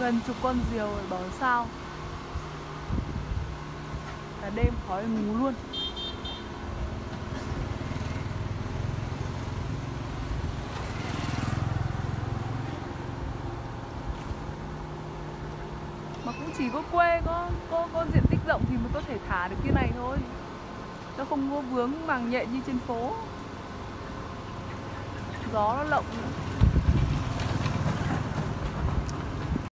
gần chục con diều rồi bảo sao. Cả đêm khói ngủ luôn. Mà cũng chỉ có quê có diện tích rộng thì mới có thể thả được cái này thôi. Nó không có vướng màng nhện như trên phố. Gió nó lộng nữa.